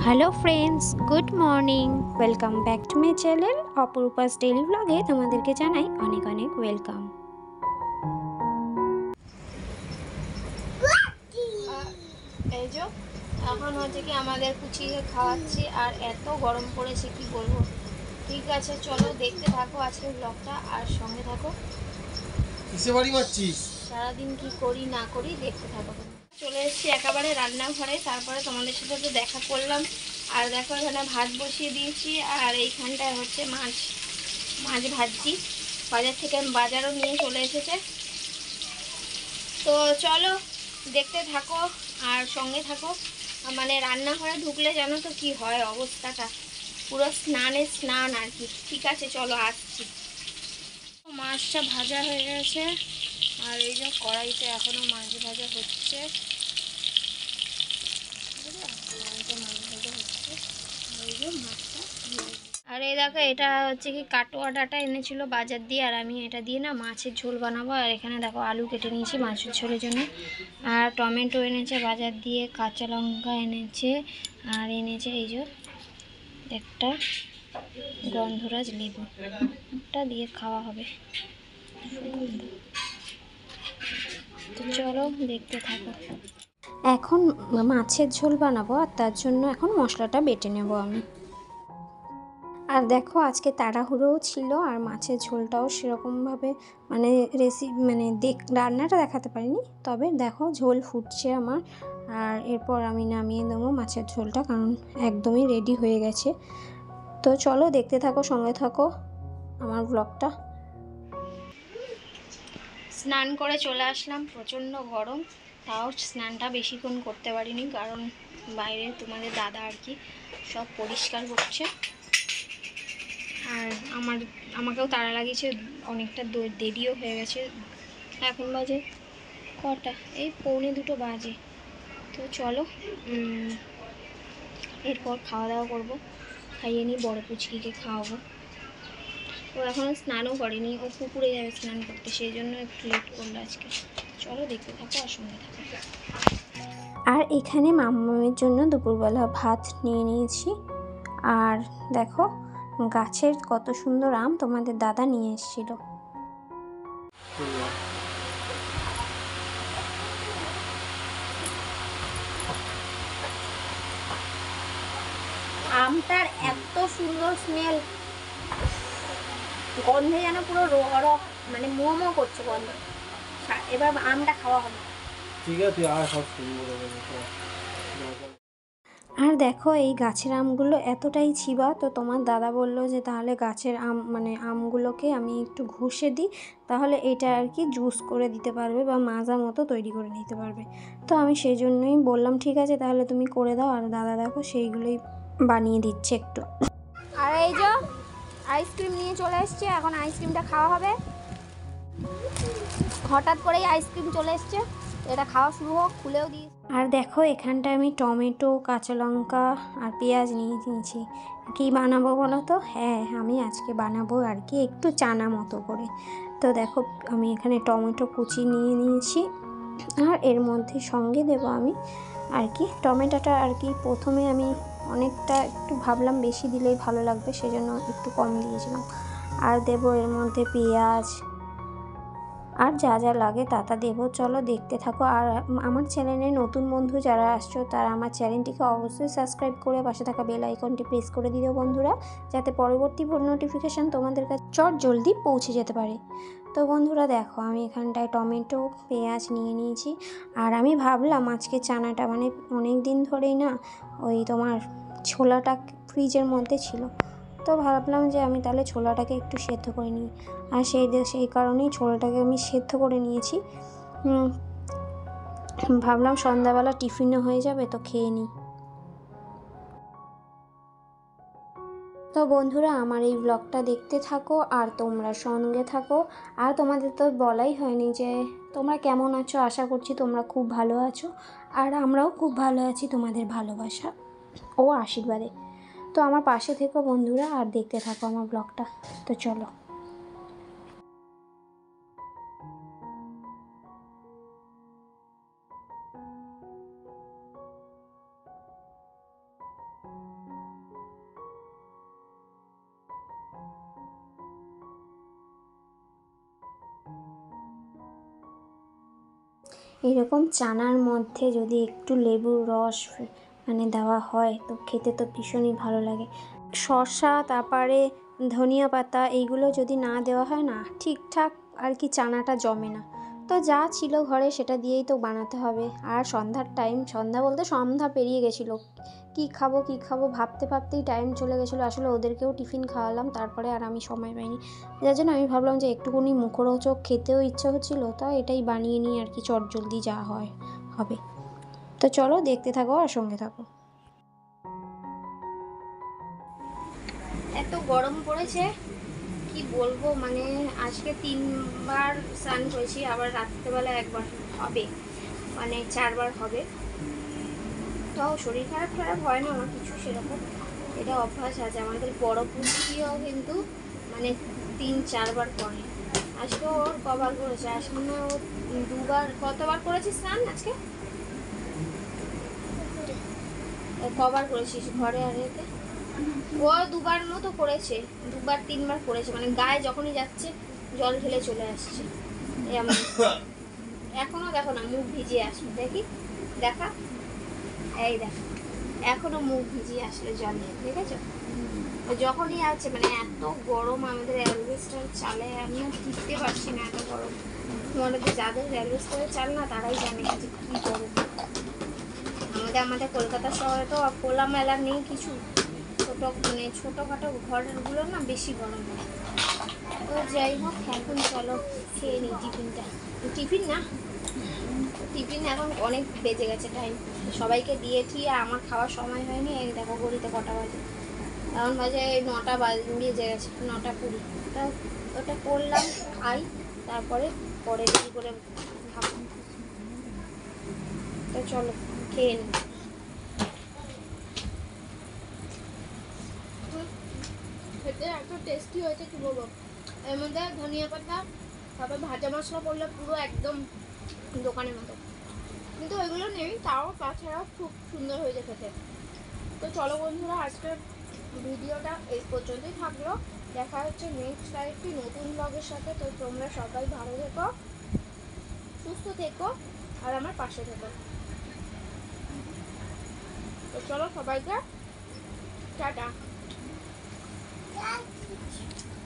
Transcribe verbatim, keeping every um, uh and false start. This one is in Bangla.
Hello friends, good morning. Welcome back to my channel Aparupa's daily ব্লগে তোমাদেরকে জানাই অনেক অনেক ওয়েলকাম। এই যে এখন হচ্ছে কি আমাদের কুচিকে খাওয়াচ্ছি, আর এত গরম পড়েছে কি বলবো। ঠিক আছে, চলো দেখতে থাকো আজকের ব্লগটা আর সঙ্গে থাকো। কিসে বাড়ি মারছিস? সারাদিন কি করি না করি দেখতে থাকো। চলে এসেছি একেবারে রান্নাঘরে, তারপরে তোমাদের সাথে তো দেখা করলাম। আর দেখো এখানে ভাত বসিয়ে দিয়েছি, আর এইখানটায় হচ্ছে মাছ মাছ ভাজছি। বাজার থেকে বাজারও নিয়ে চলে এসেছে। তো চলো দেখতে থাকো আর সঙ্গে থাকো। মানে রান্নাঘরে ঢুকলে জানো তো কি হয় অবস্থাটা, পুরো স্নানে স্নান আর কি। ঠিক আছে চলো আসছি। মাছটা ভাজা হয়ে গেছে, আর এই যে কড়াইতে এখনো মাছ ভাজা হচ্ছে। আর এই দেখো এটা হচ্ছে কি কাটোয়া ডাটা এনেছিল বাজার দিয়ে, আর আমি এটা দিয়ে না মাছের ঝোল বানাবো। আর এখানে দেখো আলু কেটে নিয়েছি মাছের ঝোলের জন্য, আর টমেটো এনেছে বাজার দিয়ে, কাঁচা লঙ্কা এনেছে, আর এনেছে এই যে একটা গন্ধরাজ লেবু, এটা দিয়ে খাওয়া হবে। তো চলো দেখতে থাকো। এখন মাছের ঝোল বানাবো, আর তার জন্য এখন মশলাটা বেটে নেব আমি। আর দেখো আজকে তাড়াহুড়োও ছিল, আর মাছের ঝোলটাও সেরকমভাবে মানে রেসিপি মানে দেখ রান্নাটা দেখাতে পারিনি। তবে দেখো ঝোল ফুটছে আমার, আর এরপর আমি নামিয়ে দেবো মাছের ঝোলটা, কারণ একদমই রেডি হয়ে গেছে। তো চলো দেখতে থাকো, সঙ্গে থাকো আমার ব্লগটা। স্নান করে চলে আসলাম, প্রচণ্ড গরম, তাও স্নানটা বেশিক্ষণ করতে পারিনি, কারণ বাইরে তোমাদের দাদা আর কি সব পরিষ্কার করছে। আর আমার আমাকেও তাড়া লাগিয়েছে, অনেকটা দেরিও হয়ে গেছে। এখন বাজে কটা, এই পৌনে দুটো বাজে। তো চলো এরপর খাওয়া দাওয়া করবো, খাইয়ে নিই, বড় পুচকিকে খাওয়াবো। ও এখনও স্নানও করেনি, ও পুকুরে যাবে স্নান করতে, সেই জন্য একটু লেট করলো আজকে। চলো দেখতে থাকো আর সঙ্গে থাকো। আর এখানে মামামের জন্য দুপুরবেলা ভাত নিয়ে নিয়েছি। আর দেখো গাছের কত সুন্দর আম তোমাদের দাদা নিয়ে এসেছিল। আমটার এত সুন্দর স্মেল, গন্ধে যেন পুরো রক মানে মোমো করছে গন্ধ। এবার আমটা খাওয়া হবে। ঠিক আছে আর সব শুরু করে দেবো। আর দেখো এই গাছের আমগুলো এতটাই ছিবা, তো তোমার দাদা বললো যে তাহলে গাছের আম মানে আমগুলোকে আমি একটু ঘষে দিই, তাহলে এটা আর কি জুস করে দিতে পারবে বা মাজা মতো তৈরি করে নিতে পারবে। তো আমি সেই জন্যই বললাম ঠিক আছে তাহলে তুমি করে দাও। আর দাদা দেখো সেইগুলোই বানিয়ে দিচ্ছে একটু। আর এই যে আইসক্রিম নিয়ে চলে এসছে, এখন আইসক্রিমটা খাওয়া হবে। হঠাৎ করেই আইসক্রিম চলে এসছে, এটা খাওয়া শুরু হোক, খুলেও দিই। আর দেখো এখানটায় আমি টমেটো, কাঁচা লঙ্কা আর পেঁয়াজ নিয়ে নিয়েছি। কী বানাবো বলো তো? হ্যাঁ আমি আজকে বানাবো আর কি একটু চানা মতো করে। তো দেখো আমি এখানে টমেটো কুচি নিয়ে নিয়েছি, আর এর মধ্যে সঙ্গে দেবো আমি আর কি টমেটোটা আর কি প্রথমে আমি অনেকটা একটু ভাবলাম বেশি দিলেই ভালো লাগবে, সেজন্য একটু কম দিয়েছিলাম। আর দেবো এর মধ্যে পেঁয়াজ, আর যা যা লাগে তা তা দেবো। চলো দেখতে থাকো। আর আমার চ্যানেলে নতুন বন্ধু যারা আসছো তারা আমার চ্যানেলটিকে অবশ্যই সাবস্ক্রাইব করে পাশে থাকা বেল আইকনটি প্রেস করে দিও বন্ধুরা, যাতে পরবর্তী নোটিফিকেশান তোমাদের কাছে চট জলদি পৌঁছে যেতে পারে। তো বন্ধুরা দেখো আমি এখানটায় টমেটো পেঁয়াজ নিয়ে নিয়েছি। আর আমি ভাবলাম আজকে চানাটা মানে অনেক দিন ধরেই না ওই তোমার ছোলাটা ফ্রিজের মধ্যে ছিল, তো ভাবলাম যে আমি তাহলে ছোলাটাকে একটু সেদ্ধ করে নিই। আর সেই সেই কারণেই ছোলাটাকে আমি সেদ্ধ করে নিয়েছি। ভাবলাম সন্ধ্যাবেলা টিফিনে হয়ে যাবে, তো খেয়ে নিই। তো বন্ধুরা আমার এই ব্লগটা দেখতে থাকো আর তোমরা সঙ্গে থাকো। আর তোমাদের তো বলাই হয়নি যে তোমরা কেমন আছো, আশা করছি তোমরা খুব ভালো আছো। আর আমরাও খুব ভালো আছি তোমাদের ভালোবাসা ও আশীর্বাদে। তো আমার পাশে থেকো বন্ধুরা আর দেখতে থাকো আমার ব্লগটা। তো চলো। এরকম চানার মধ্যে যদি একটু লেবুর রস মানে দেওয়া হয় তো খেতে তো ভীষণই ভালো লাগে। শসা তারপরে ধনিয়া পাতা এইগুলো যদি না দেওয়া হয় না ঠিকঠাক আর কি চানাটা জমে না। তো যা ছিল ঘরে সেটা দিয়েই তো বানাতে হবে। আর সন্ধ্যার টাইম, সন্ধ্যা বলতে সন্ধ্যা পেরিয়ে গেছিলো, কি খাবো কি খাবো ভাবতে ভাবতেই টাইম চলে গেছিলো। আসলে ওদেরকেও টিফিন খাওয়ালাম, তারপরে আর আমি সময় পাইনি, যার জন্য আমি ভাবলাম যে একটুকুনি মুখরোচক খেতেও ইচ্ছা হচ্ছিলো, তাই এটাই বানিয়ে নিই আর কি, চটজলদি যা হয় হবে। তো চলো দেখতে থাকো আর সঙ্গে থাকো। এত গরম পড়েছে কি বলবো, মানে আজকে তিনবার স্নান করেছি, আবার রাত্রেবেলা একবার হবে, মানে চারবার হবে। তাও শরীর খারাপ খারাপ হয় না আমার কিছু সেরকম, এটা অভ্যাস আছে। আমাদের বড় পুষ্টিও কিন্তু মানে তিন চারবার করে। আজকে ওর কবার করেছে, আজকে না ও দুবার, কতবার করেছে স্নান আজকে, কবার করেছিস ঘরে আর এতে? ও দুবার মতো করেছে, দুবার তিনবার করেছে, মানে গায়ে যখনই যাচ্ছে জল ঢেলে চলে আসছে এমন। এখনো দেখো না মুখ ভিজিয়ে আসবে, দেখি দেখা, এই দেখো এখনো মুখ ভিজিয়ে আসলে জলে, দেখেছো? যখনই আছে মানে এত গরম আমাদের অ্যালবেস্টার চালে, আমি আর টিকতে পারছি না এত গরম। তোমাদের যাদের অ্যালবেস্টারের চাল না তারাই জানে যে কী গরম। আমাদের আমাদের কলকাতা শহরে তো খোলামেলা নেই কিছু, ছোটো মানে ছোটোখাটো ঘরগুলো না বেশি গরম হয়। তো যাই হোক এখন চলো খেয়ে নিই টিফিনটা। টিফিন না টিফিন এখন অনেক বেজে গেছে টাইম, সবাইকে দিয়ে ঠিয়ে আমার খাওয়ার সময় হয়নি। এই দেখো ঘড়িতে কটা বাজে, এখন বাজে নটা বেজে গেছে, নটা কুড়ি। তা ওটা করলাম, খাই, তারপরে পরে দেরি করে ভাবো। তো চলো খেয়ে নিই। খেতে এত টেস্টি হয়েছে কি বলবো, এর মধ্যে ধনিয়া পাতা তারপর ভাজা মশলা পড়লে পুরো একদম দোকানের মতো, কিন্তু ওইগুলো নেই, তাও তাছাড়াও খুব সুন্দর হয়েছে খেতে। তো চলো বন্ধুরা, আজকের ভিডিওটা এই পর্যন্তই থাকলো, দেখা হচ্ছে নেক্সট আরেকটি নতুন ব্লগের সাথে। তো তোমরা সবাই ভালো থেকো, সুস্থ থেকো আর আমার পাশে থেকো। তো চলো সবাইকে টাটা।